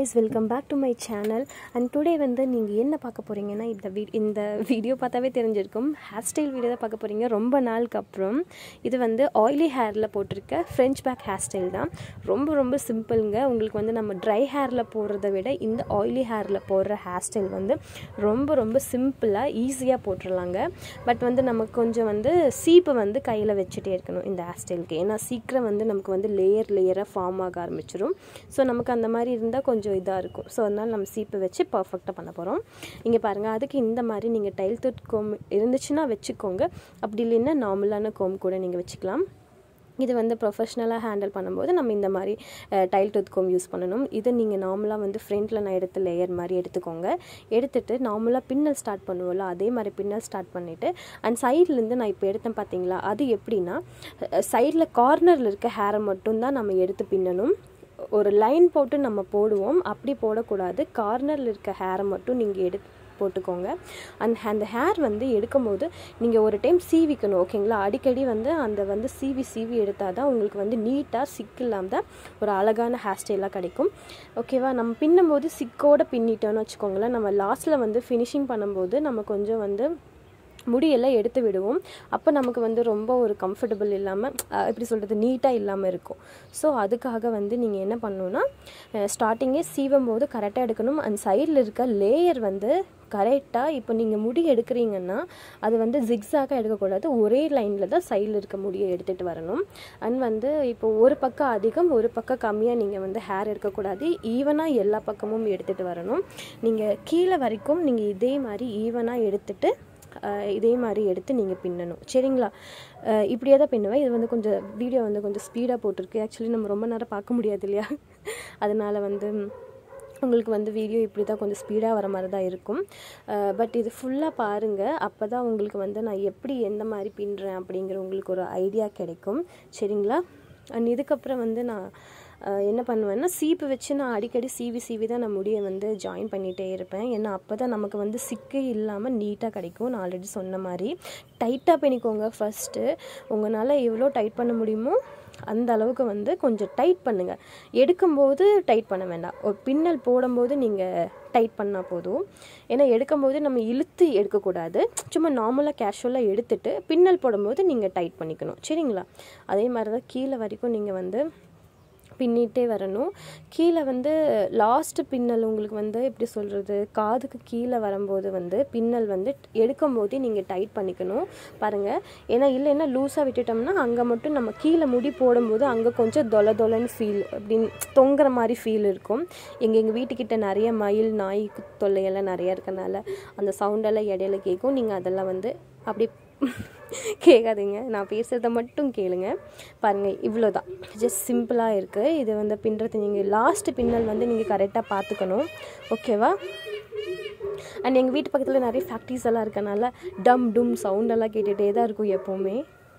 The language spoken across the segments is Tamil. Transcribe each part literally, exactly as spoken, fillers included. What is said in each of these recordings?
guys, welcome back to my channel. And today வந்து நீங்க என்ன பார்க்க போறீங்கன்னா இந்த இந்த வீடியோ பார்த்தாவே தெரிஞ்சிருக்கும் ஹேர் ஸ்டைல் வீடியோ தான் பார்க்க போறீங்க ரொம்ப நாளுக்கு அப்புறம். இது வந்து ஆயிலி ஹேர்ல போட்டிருக்க French back hair style தான். ரொம்ப ரொம்ப சிம்பிள்ங்க. உங்களுக்கு வந்து நம்ம dry hairல போடுறதை விட இந்த ஆயிலி ஹேர்ல போடுற ஹேர் ஸ்டைல் வந்து ரொம்ப ரொம்ப சிம்பிளா ஈஸியா போட்டுறலாங்க. பட் வந்து நமக்கு கொஞ்சம் வந்து சீப்பு வந்து கையில வச்சிட்டே இருக்கணும் இந்த ஹேர் ஸ்டைலுக்கு. ஏன்னா சீக்கிரம் வந்து நமக்கு வந்து லேயர் லேயரா ஃபார்ம் ஆக ஆரம்பிச்சிரும். சோ நமக்கு அந்த மாதிரி இருந்தா கொஞ்சம் இதா இருக்கும். சோ அதனால நம்ம சீப்பு வச்சு பெர்ஃபெக்ட்டா பண்ண போறோம். இங்க பாருங்க, அதுக்கு இந்த மாதிரி நீங்க டைல் டூத் கோம் இருந்துச்சுனா வெச்சுக்கோங்க. அப்படி இல்லைன்னா நார்மலான கோம் கூட நீங்க வெச்சுக்கலாம். இது வந்து ப்ரொஃபஷனலா ஹேண்டில் பண்ணும்போது நம்ம இந்த மாதிரி டைல் டூத் கோம் யூஸ் பண்ணனும். இது நீங்க நார்மலா வந்து ஃப்ரண்ட்ல நான் எடுத்த லேயர் மாதிரி எடுத்துக்கோங்க. எடுத்துட்டு நார்மலா பின்னல் ஸ்டார்ட் பண்ணுவோம்ல, அதே மாதிரி பின்னல் ஸ்டார்ட் பண்ணிட்டு அண்ட் சைடுல இருந்து நான் இப்போ எடுத்தேன் பாத்தீங்களா, அது எப்படின்னா சைடுல கார்னர்ல இருக்க ஹேரை மட்டும் தான் நம்ம எடுத்து பின்னணும். ஒரு லைன் போட்டு நம்ம போடுவோம், அப்படி போடக்கூடாது. கார்னர்ல இருக்க ஹேரை மட்டும் நீங்க எடுத்து போட்டுக்கோங்க. அண்ட் அந்த ஹேர் வந்து எடுக்கும்போது நீங்கள் ஒரு டைம் சீவிக்கணும், ஓகேங்களா? அடிக்கடி வந்து அந்த வந்து சீவி சீவி எடுத்தால் தான் உங்களுக்கு வந்து நீட்டாக சிக்கு இல்லாமல் ஒரு அழகான ஹேர் ஸ்டைலாக கிடைக்கும், ஓகேவா? நம்ம பின்னும்போது சிக்கோடு பின்னிட்டோன்னு வச்சுக்கோங்களேன், நம்ம லாஸ்ட்டில் வந்து ஃபினிஷிங் பண்ணும்போது நம்ம கொஞ்சம் வந்து முடியெல்லாம் எடுத்து விடுவோம். அப்போ நமக்கு வந்து ரொம்ப ஒரு கம்ஃபர்டபுள் இல்லாமல், எப்படி சொல்கிறது, நீட்டாக இல்லாமல் இருக்கும். ஸோ அதுக்காக வந்து நீங்கள் என்ன பண்ணணுன்னா, ஸ்டார்டிங்கே சீவும் போது கரெக்டாக எடுக்கணும். அண்ட் சைடில் இருக்க லேயர் வந்து கரெக்டாக, இப்போ நீங்கள் முடி எடுக்கிறீங்கன்னா அது வந்து ஜிக்ஸாக எடுக்கக்கூடாது, ஒரே லைனில் தான் சைடில் இருக்க முடியை எடுத்துகிட்டு வரணும். அண்ட் வந்து இப்போ ஒரு பக்கம் அதிகம் ஒரு பக்கம் கம்மியாக நீங்கள் வந்து ஹேர் எடுக்கக்கூடாது, ஈவனாக எல்லா பக்கமும் எடுத்துகிட்டு வரணும். நீங்கள் கீழே வரைக்கும் நீங்கள் இதே மாதிரி ஈவனாக எடுத்துகிட்டு இதே மாதிரி எடுத்து நீங்கள் பின்னணும், சரிங்களா? இப்படியே தான் பின்னுவேன். இது வந்து கொஞ்சம் வீடியோ வந்து கொஞ்சம் ஸ்பீடாக போட்டிருக்கு. ஆக்சுவலி நம்ம ரொம்ப நேரம் பார்க்க முடியாது இல்லையா, அதனால் வந்து உங்களுக்கு வந்து வீடியோ இப்படி தான் கொஞ்சம் ஸ்பீடாக வர மாதிரி தான் இருக்கும். பட் இது ஃபுல்லாக பாருங்கள், அப்போ தான் உங்களுக்கு வந்து நான் எப்படி எந்த மாதிரி பின்னுறேன் அப்படிங்கிற உங்களுக்கு ஒரு ஐடியா கிடைக்கும், சரிங்களா? அண்ட் இதுக்கப்புறம் வந்து நான் என்ன பண்ணுவேன்னா, சீப்பு வச்சு நான் அடிக்கடி சீவி சீவி தான் நான் முடியை வந்து ஜாயின் பண்ணிகிட்டே இருப்பேன். ஏன்னா அப்போ தான் நமக்கு வந்து சிக்கே இல்லாமல் நீட்டாக கிடைக்கும். நான் ஆல்ரெடி சொன்ன மாதிரி டைட்டாக பண்ணிக்கோங்க. ஃபஸ்ட்டு உங்களால் எவ்வளோ டைட் பண்ண முடியுமோ அந்த அளவுக்கு வந்து கொஞ்சம் டைட் பண்ணுங்கள். எடுக்கும்போது டைட் பண்ண வேண்டாம், ஒரு பின்னல் போடும்போது நீங்கள் டைட் பண்ணால் போதும். ஏன்னா எடுக்கும்போது நம்ம இழுத்து எடுக்கக்கூடாது, சும்மா நார்மலாக கேஷுவலாக எடுத்துகிட்டு பின்னல் போடும்போது நீங்கள் டைட் பண்ணிக்கணும், சரிங்களா? அதே மாதிரி தான் கீழே வரைக்கும் நீங்கள் வந்து பின்னிட்டே வரணும். கீழே வந்து லாஸ்ட் பின்னல் உங்களுக்கு வந்து எப்படி சொல்கிறது, காதுக்கு கீழே வரும்போது வந்து பின்னல் வந்து எடுக்கும்போதே நீங்கள் டைட் பண்ணிக்கணும் பாருங்கள். ஏன்னா இல்லைன்னா லூஸாக விட்டுட்டோம்னா அங்கே மட்டும் நம்ம கீழே முடி போடும்போது அங்கே கொஞ்சம் தொலை தொலைன்னு ஃபீல், அப்படின்னு தொங்குற மாதிரி ஃபீல் இருக்கும். எங்கள் எங்கள் வீட்டுக்கிட்ட நிறைய மயில் நாய் தொல்லையெல்லாம் நிறையா இருக்கனால அந்த சவுண்டெல்லாம் இடையில கேட்கும். நீங்கள் அதெல்லாம் வந்து அப்படி கேட்காதீங்க, நான் பேசுகிறத மட்டும் கேளுங்க. பாருங்கள், இவ்வளோ தான், ஜஸ்ட் சிம்பிளாக இருக்குது. இது வந்து பின்னுறது நீங்கள் லாஸ்ட்டு பின்னல் வந்து நீங்கள் கரெக்டாக பார்த்துக்கணும், ஓகேவா? அண்ட் எங்கள் வீட்டு பக்கத்தில் நிறைய ஃபேக்ட்ரிஸ் எல்லாம் இருக்கனால டம் டும் சவுண்டெல்லாம் கேட்டுகிட்டே தான் இருக்கும் எப்போவுமே.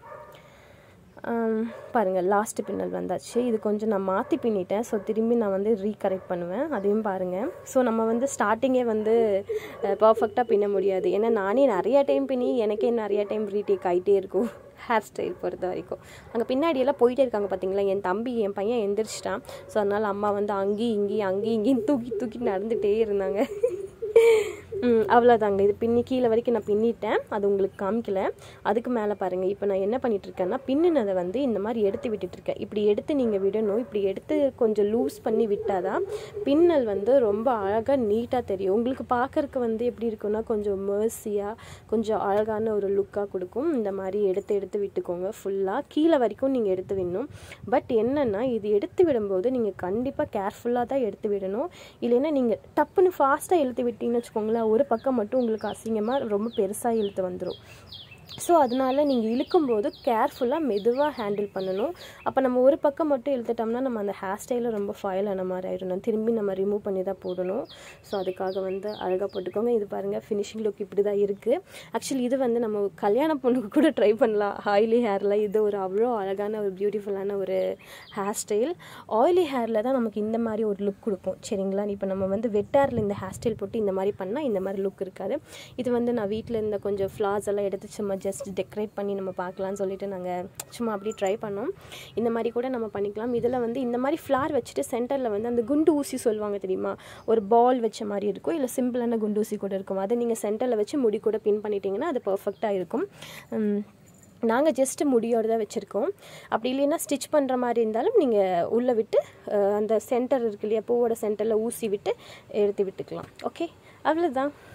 பாருங்கள், லாஸ்ட்டு பின்னல் வந்தாச்சு. இது கொஞ்சம் நான் மாற்றி பின்னிட்டேன், ஸோ திரும்பி நான் வந்து ரீகரெக்ட் பண்ணுவேன், அதையும் பாருங்கள். ஸோ நம்ம வந்து ஸ்டார்டிங்கே வந்து பர்ஃபெக்டாக பின்ன முடியாது. ஏன்னா நானே நிறையா டைம் பின்னி எனக்கே நிறையா டைம் ரீடேக் ஆகிட்டே இருக்கும் ஹேர் ஸ்டைல் பொறுத்த வரைக்கும். அங்கே பின்னாடியெல்லாம் போயிட்டே இருக்காங்க பார்த்தீங்களா, என் தம்பி என் பையன் எந்திரிச்சிட்டான். ஸோ அதனால் அம்மா வந்து அங்கேயும் இங்கேயும் அங்கேயும் இங்கேயும் தூக்கி தூக்கி நடந்துகிட்டே இருந்தாங்க. அவ்வளோதாங்க, இது பின்னி கீழே வரைக்கும் நான் பின்னிட்டேன், அது உங்களுக்கு காமிக்கல. அதுக்கு மேலே பாருங்கள், இப்போ நான் என்ன பண்ணிகிட்ருக்கேன்னா பின்னினதை வந்து இந்த மாதிரி எடுத்து விட்டுட்ருக்கேன். இப்படி எடுத்து நீங்கள் விடணும், இப்படி எடுத்து கொஞ்சம் லூஸ் பண்ணி விட்டால் தான் பின்னல் வந்து ரொம்ப அழகாக நீட்டாக தெரியும். உங்களுக்கு பார்க்குறக்கு வந்து எப்படி இருக்குன்னா கொஞ்சம் மேர்சியாக கொஞ்சம் அழகான ஒரு லுக்காக கொடுக்கும். இந்த மாதிரி எடுத்து எடுத்து விட்டுக்கோங்க, ஃபுல்லாக கீழே வரைக்கும் நீங்கள் எடுத்து விடணும். பட் என்னென்னா இது எடுத்து விடும்போது நீங்கள் கண்டிப்பாக கேர்ஃபுல்லாக தான் எடுத்து விடணும். இல்லைன்னா நீங்கள் டப்புன்னு ஃபாஸ்ட்டாக இழுத்து விட்டீங்கன்னு வச்சுக்கோங்களேன், ஒரு பக்கம் மட்டும் உங்களுக்கு அசிங்கமாக ரொம்ப பெருசாக இழுத்து வந்துடும். ஸோ அதனால் நீங்கள் இழுக்கும்போது கேர்ஃபுல்லாக மெதுவாக ஹேண்டில் பண்ணணும். அப்போ நம்ம ஒரு பக்கம் மட்டும் இழுத்துட்டோம்னா நம்ம அந்த ஹேர் ஸ்டைலில் ரொம்ப ஃபாயில் ஆன மாதிரி ஆகிடும், திரும்பி நம்ம ரிமூவ் பண்ணி தான் போடணும். ஸோ அதுக்காக வந்து அழகாக போட்டுக்கோங்க. இது பாருங்கள், ஃபினிஷிங் லுக் இப்படி தான் இருக்குது. ஆக்சுவலி இது வந்து நம்ம கல்யாண பொண்ணுக்கு கூட ட்ரை பண்ணலாம், ஆயிலி ஹேரில். இது ஒரு அவ்வளோ அழகான ஒரு பியூட்டிஃபுல்லான ஒரு ஹேர் ஸ்டைல். ஆயிலி ஹேரில் தான் நமக்கு இந்த மாதிரி ஒரு லுக் கொடுக்கும், சரிங்களா? இப்போ நம்ம வந்து வெட் ஹேரில் இந்த ஹேர் ஸ்டைல் போட்டு இந்த மாதிரி பண்ணால் இந்த மாதிரி லுக் இருக்காது. இது வந்து நான் வீட்டில் இருந்த கொஞ்சம் ஃப்ளார்ஸ் எல்லாம் எடுத்து சும்மா ஜஸ்ட் டெக்கரேட் பண்ணி நம்ம பார்க்கலான்னு சொல்லிட்டு நாங்கள் சும்மா அப்படி ட்ரை பண்ணோம். இந்த மாதிரி கூட நம்ம பண்ணிக்கலாம். இதில் வந்து இந்த மாதிரி ஃப்ளார் வச்சுட்டு சென்டரில் வந்து அந்த குண்டு ஊசி சொல்லுவாங்க தெரியுமா, ஒரு பால் வச்ச மாதிரி இருக்கும், இல்லை சிம்பிளான குண்டு ஊசி கூட இருக்கும். அதை நீங்கள் சென்டரில் வச்சு முடி கூட பின் பண்ணிட்டீங்கன்னா அது பர்ஃபெக்டாக இருக்கும். நாங்கள் ஜஸ்ட்டு முடியோடு தான் வச்சுருக்கோம். அப்படி இல்லைன்னா ஸ்டிச் பண்ணுற மாதிரி இருந்தாலும் நீங்கள் உள்ளே விட்டு அந்த சென்டர் இருக்கு இல்லையா, பூவோட சென்டரில் ஊசி விட்டு எடுத்து விட்டுக்கலாம். ஓகே, அவ்வளோதான்.